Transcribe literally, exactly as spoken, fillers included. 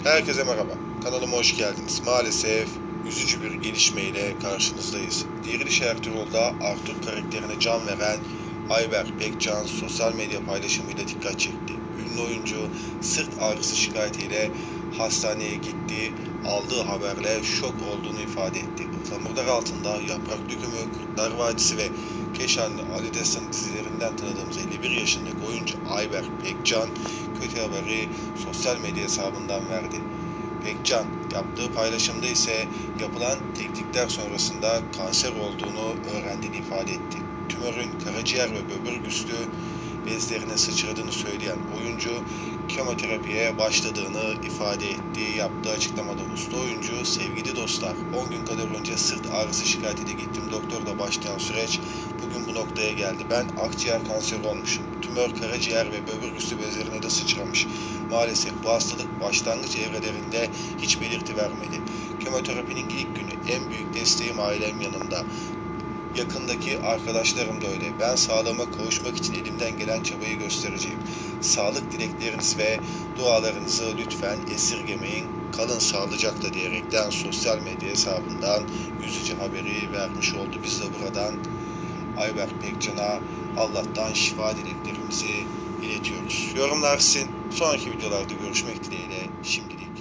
Herkese merhaba. Kanalıma hoş geldiniz. Maalesef üzücü bir gelişmeyle karşınızdayız. Diriliş Ertuğrul'da Arthur karakterine can veren Ayberk Pekcan sosyal medya paylaşımıyla dikkat çekti. Ünlü oyuncu sırt ağrısı şikayetiyle hastaneye gitti. Aldığı haberle şok olduğunu ifade etti. Samurlar altında Yaprak Dökümü, Kurtlar Vadisi ve Keşanlı Ali Destan dizilerinden tanıdığımız elli bir yaşındaki oyuncu Ayberk Pekcan kötü haberi sosyal medya hesabından verdi. Pekcan yaptığı paylaşımda ise yapılan tetkikler sonrasında kanser olduğunu öğrendiğini ifade etti. Tümörün karaciğer ve böbrek üstü bezlerine sıçradığını söyleyen oyuncu kemoterapiye başladığını ifade etti. Yaptığı açıklamada usta oyuncu, sevgili dostlar, on gün kadar önce sırt ağrısı şikayetiyle gittim doktorla başlayan süreç bugün bu noktaya geldi. Ben akciğer kanseri olmuşum. Tümör karaciğer ve böbrek üstü bezlerine de sıçramış. Maalesef bu hastalık başlangıç evrelerinde hiç belirti vermedi. Kemoterapinin ilk günü en büyük desteğim ailem yanımda. Yakındaki arkadaşlarım da öyle. Ben sağlığıma kavuşmak için elimden gelen çabayı göstereceğim. Sağlık dilekleriniz ve dualarınızı lütfen esirgemeyin. Kalın sağlıcakla diyerekten sosyal medya hesabından üzücü haberi vermiş oldu. Biz de buradan Ayberk Pekcan'a Allah'tan şifa dileklerimizi iletiyoruz. Yorumlar sizin. Sonraki videolarda görüşmek dileğiyle şimdilik.